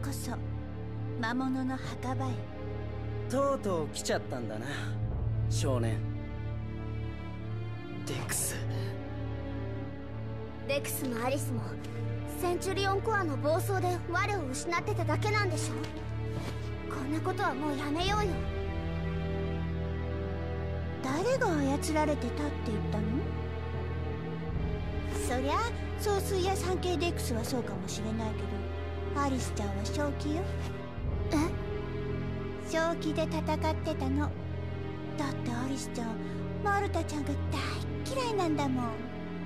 こそ魔物の墓場へ。 とうとう来ちゃったんだな、少年。デクス。 デクスもアリスもセンチュリオンコアの暴走で我を失ってただけなんでしょ。こんなことはもうやめようよ。 誰が操られてたって言ったの？そりゃ総帥や産経デクスはそうかもしれないけど、アリスちゃんは正気よ。 え？ 正気で戦ってたの。だってアリスちゃんマルタちゃんが大嫌いなんだもん。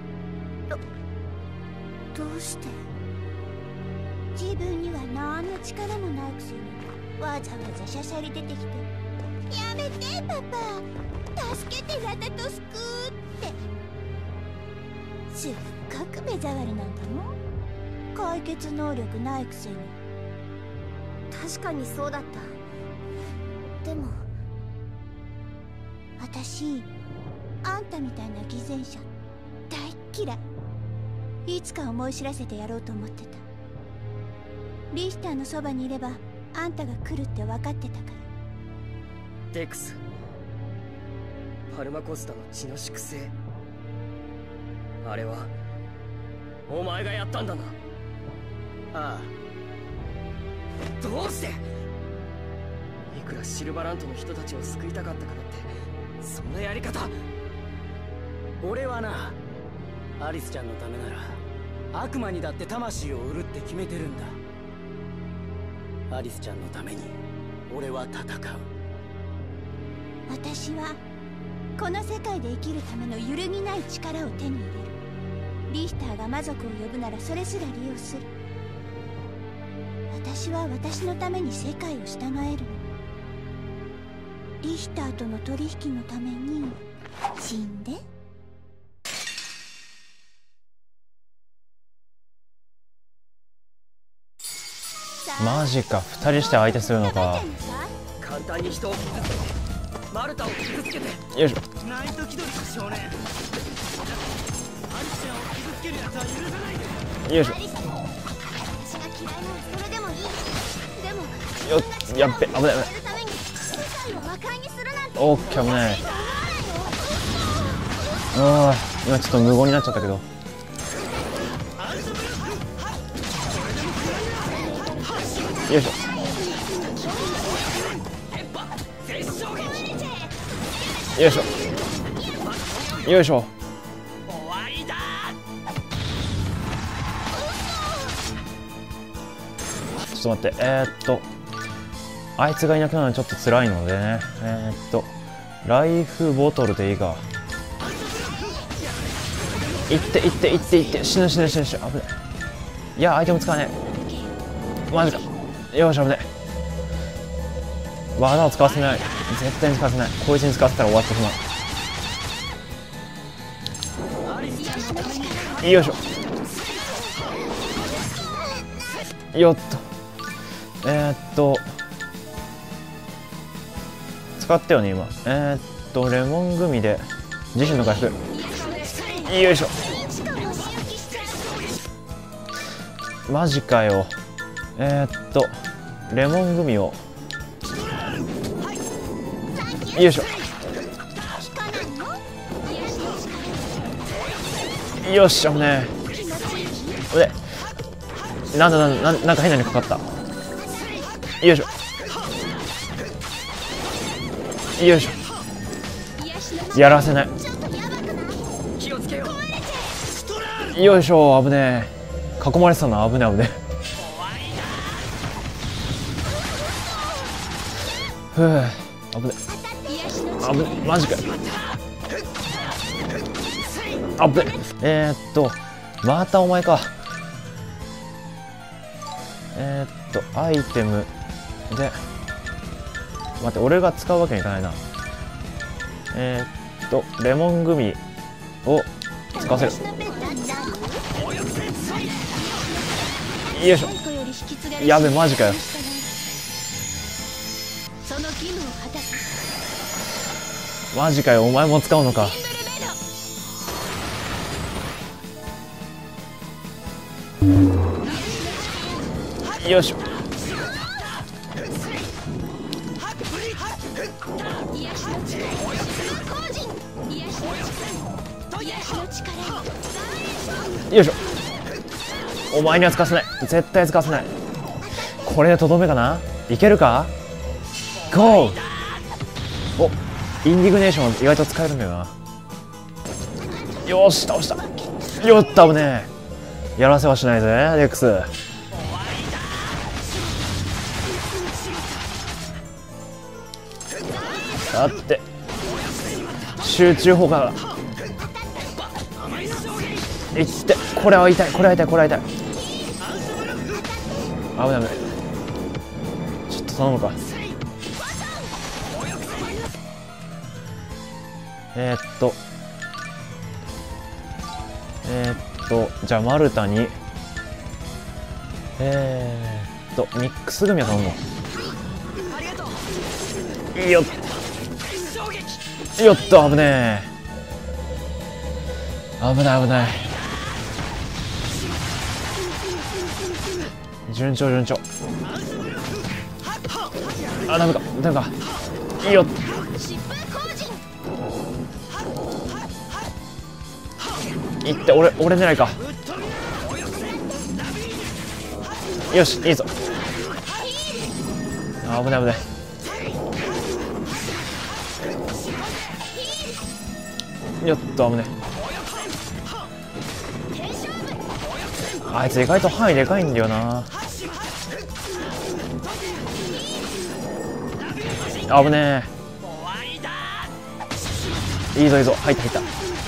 どうして？自分には何の力もないくせにわざわざしゃしゃり出てきて「やめてパパ、助けてラタトスク」ってすっごく目障りなんだもん。解決能力ないくせに。 確かにそうだった。でも私あんたみたいな偽善者大っ嫌い。いつか思い知らせてやろうと思ってた。リヒターのそばにいればあんたが来るって分かってたから。 デクス、パルマコスタの血の粛清、あれはお前がやったんだな。 ああ。どうして？いくらシルバラントの人たちを救いたかったからってそんなやり方。 俺はな、アリスちゃんのためなら悪魔にだって魂を売るって決めてるんだ。アリスちゃんのために俺は戦う。 私はこの世界で生きるための揺るぎない力を手に入れる。リヒターが魔族を呼ぶならそれすら利用する。私は私のために世界を従えるの。リヒターとの取引のために死んで。 マジか、2人して相手するのか。 簡単に人を傷つけてマルタを傷つけて。 よいしょ。 ナイト気取りか少年。アリスちゃんを傷つけるやつは許さないで。 よいしょ。 私が嫌いなのそれでもいい。でもよっ、やっべ、危ない危ない。オッケー、危ない。ああ、今ちょっと無言になっちゃったけど。よいしょ。よいしょ。よいしょ。ちょっと待って、あいつがいなくなるのはちょっと辛いのでね。ライフボトルでいいか。いっていっていっていって、死ぬ死ぬ死ぬ死ぬ。危ない。いや、アイテム使わねえ。マジか。よし、危ない。技を使わせない。絶対に使わせない。こいつに使わせたら終わってしまう。よいしょ。よっと。使ったよね、今。レモングミで自身の回復。よいしょ。マジかよ。レモングミを。よいしょ。よし、危ねえ。なんか変なのかかった。よいしょ。よいしょ。やらせない。よいしょ。危ねえ。囲まれてたな。危ねえ危ねえ。ふう、危ねえ。危ねえ。マジかよ。危ねえ。またお前か。アイテムで待って、俺が使うわけにいかないな。レモングミを使わせる。よいしょ。やべ、マジかよ。マジかよ、お前も使うのか。よいしょ。 癒しの力工人癒しの力癒しの力よいしょ。お前には使わせない、絶対使わせない。これでとどめかな。いけるか。ゴー。お、インディグネーションは意外と使えるんだよな。よし倒した。よっと危ねえ。やらせはしないぜレックス。だって集中砲火がいって、これは痛い、これは痛い、これは痛い。危ない危ない。ちょっと頼むか。じゃあマルタにミックス組は頼むの。よっよっと危ねえ。危ない危ない。順調順調。あ、ダメかダメか。いいよ。いって俺狙いか。よしいいぞ。あ、危ない危ない。よっと危ねえ。あいつ意外と範囲でかいんだよな。危ねえ。いいぞいいぞ。入った入った。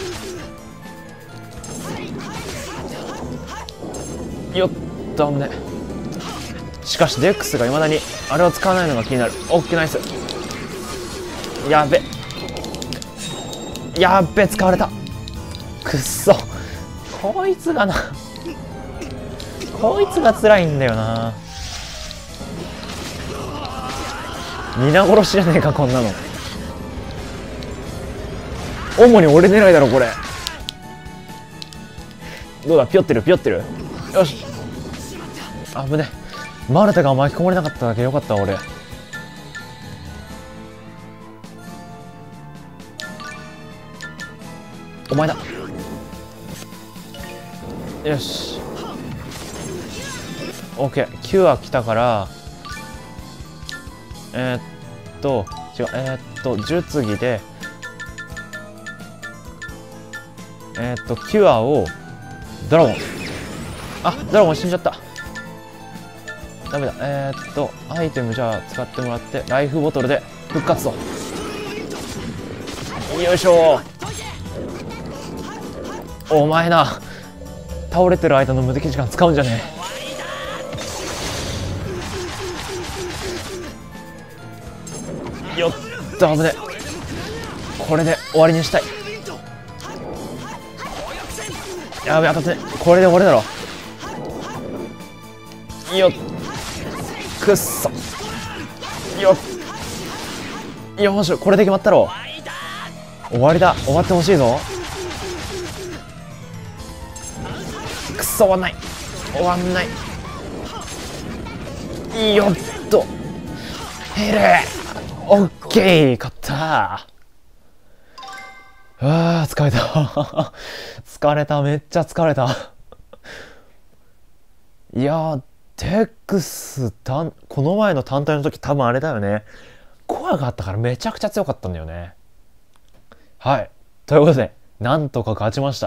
よっと危ねえ。しかしデックスがいまだにあれを使わないのが気になる。オッケーナイス。やべやっべ使われた。くっそ、こいつがなこいつが辛いんだよな。皆殺しじゃねえかこんなの。主に俺狙いだろこれ。どうだ、ピョってるピョってる。よし危ねえ。マルタが巻き込まれなかっただけよかったわ俺。お前だ。よし OK。 9は来たから違う術技でキュアをドラゴン。あ、ドラゴン死んじゃった。ダメだ。アイテムじゃあ使ってもらってライフボトルで復活と。よいしょ。お前な、倒れてる間の無敵時間使うんじゃねえ。よっと危ねえ。これで終わりにしたい。やべ当たって、これで終わりだろ。よっくっそよっよし、これで決まったろ。終わりだ。終わってほしいぞ。くっそ終わんない、終わんない。よっとヘレオッケー勝った。あー疲れた疲れた、めっちゃ疲れたいやーテックスこの前の単体の時多分あれだよね、コアがあったからめちゃくちゃ強かったんだよね。はい、ということでなんとか勝ちました。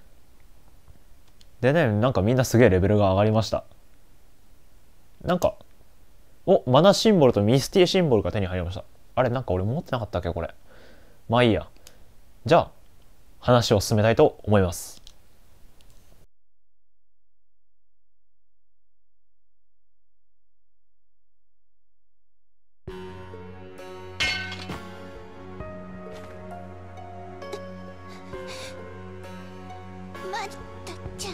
でね、なんかみんなすげえレベルが上がりました。なんかマナシンボルとミスティシンボルが手に入りました。あれ、なんか俺持ってなかったっけこれ。まあいいや。じゃあ話を進めたいと思います。 マルタちゃ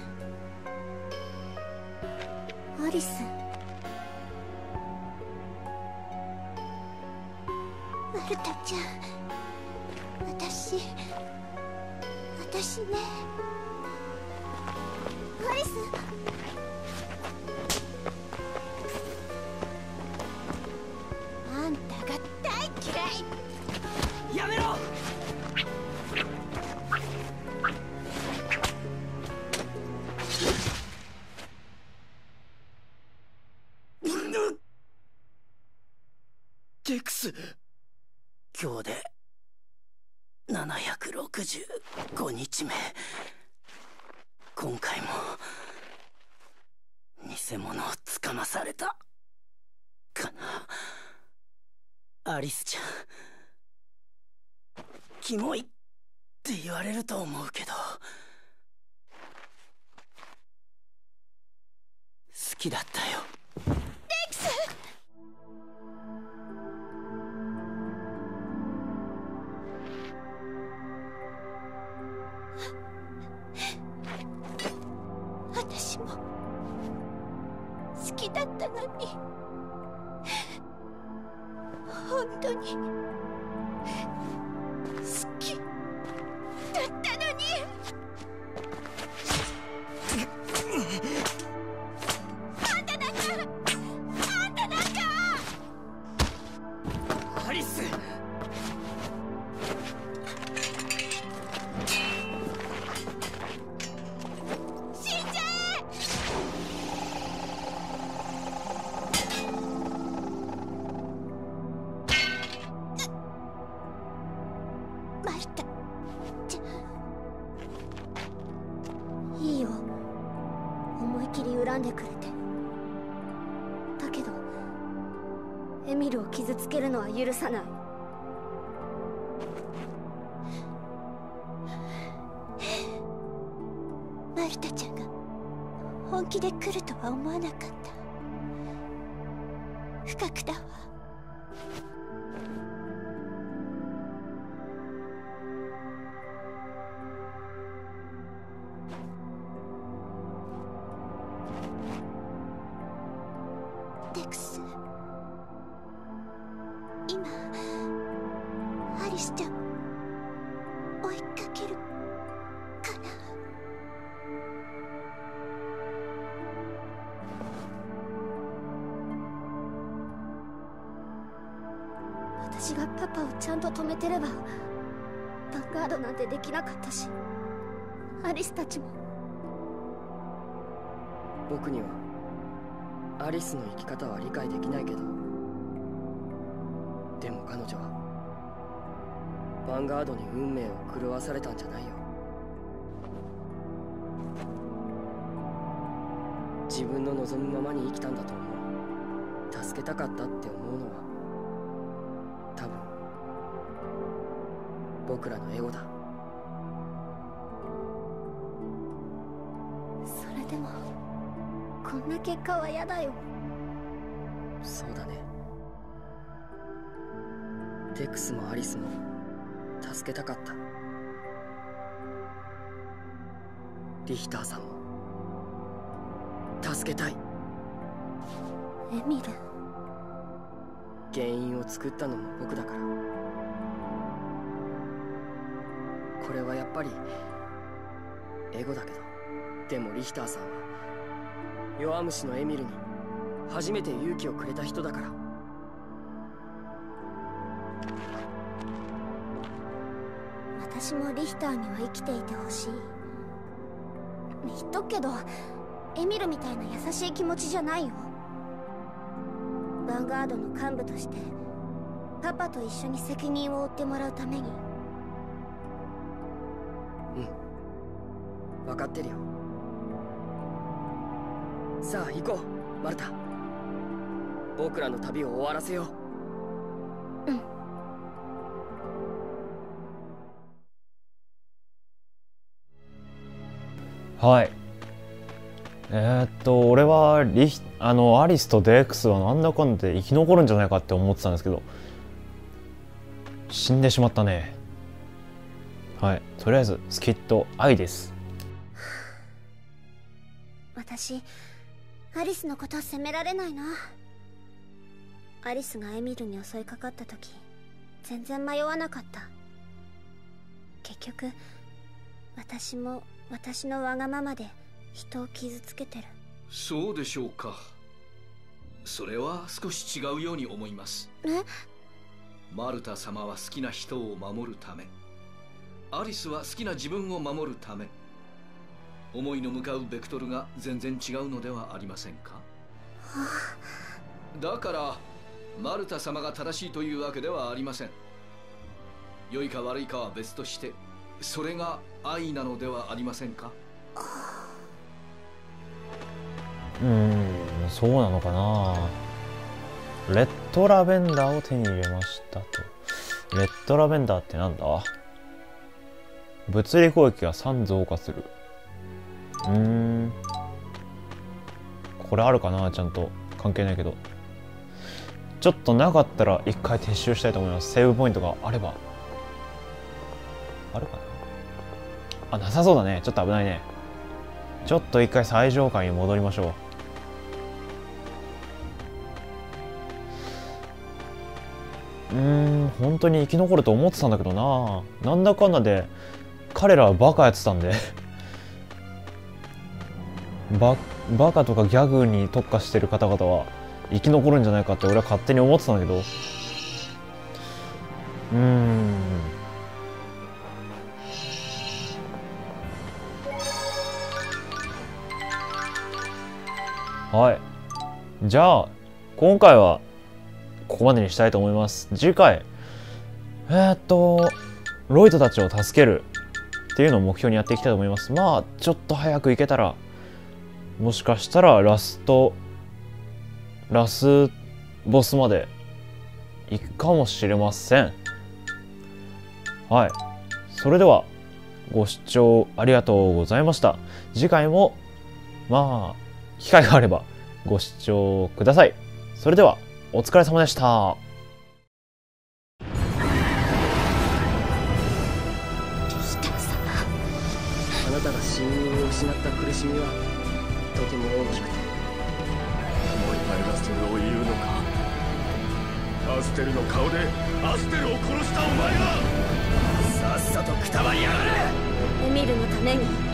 ん。 アリス、 マルタちゃん、私ね。 アリス、 あんたが大デクス。今日で765日目。今回も偽物をつかまされたかな。アリスちゃん、キモいって言われると思うけど、好きだったよ。 デクス。私も好きだったのに、本当に好きだったのに。あんたなんかアリス。 死んじゃえ。マルタちゃん、 いいよ、思い切り恨んでくれて。だけどエミルを傷つけるのは許さない。 マルタちゃんが本気で来るとは思わなかった。不覚だわ。デクス、今アリスちゃん追いかけるかな。 私がパパをちゃんと止めてればヴァンガードなんてできなかったし、アリスたちも。 僕にはアリスの生き方は理解できないけど、でも彼女はヴァンガードに運命を狂わされたんじゃないよ。自分の望むままに生きたんだと思う。助けたかったって思うのは多分僕らのエゴだ。 それでもこんな結果は嫌だよ。 そうだね。デクスもアリスも助けたかった。リヒターさんも助けたい。 エミル、 原因を作ったのも僕だから。これはやっぱりエゴだけど、でもリヒターさんは弱虫のエミルに初めて勇気をくれた人だから。 私もリヒターには生きていてほしい。言っとくけどエミルみたいな優しい気持ちじゃないよ。ヴァンガードの幹部としてパパと一緒に責任を負ってもらうために。 分かってるよ。さあ行こうマルタ。僕らの旅を終わらせよう。 はい。俺はアリスとデクスはなんだかんだで生き残るんじゃないかって思ってたんですけど、死んでしまったね。はい。とりあえずスキット愛です。 私アリスのことを責められないな。アリスがエミルに襲いかかった時全然迷わなかった。結局私も私のわがままで人を傷つけてる。 そうでしょうか。それは少し違うように思います。マルタ様は好きな人を守るため、アリスは好きな自分を守るため、思いの向かうベクトルが全然違うのではありませんか。だからマルタ様が正しいというわけではありません。良いか悪いかは別として、それが愛なのではありませんか。 そうなのかな。レッドラベンダーを手に入れましたと。レッドラベンダーってなんだ。物理攻撃が3増加する。これあるかな。ちゃんと関係ないけど、ちょっとなかったら一回撤収したいと思います。セーブポイントがあれば。あるかな。あ、なさそうだね。ちょっと危ないね。ちょっと一回最上階に戻りましょう。本当に生き残ると思ってたんだけどな。なんだかんだで彼らはバカやってたんでバカとかギャグに特化してる方々は生き残るんじゃないかって俺は勝手に思ってたんだけど、はい。じゃあ今回はここまでにしたいと思います。次回ロイドたちを助けるっていうのを目標にやっていきたいと思います。まあちょっと早く行けたら、もしかしたらラスボスまで行くかもしれません。はい。それではご視聴ありがとうございました。次回もまあ機会があればご視聴ください。それではお疲れ様でした。 あなたが親友を失った苦しみはとても大きくて、 お前がそれを言うのか。アステルの顔でアステルを殺したお前がさっさとくたばりやがれ。 エミルのために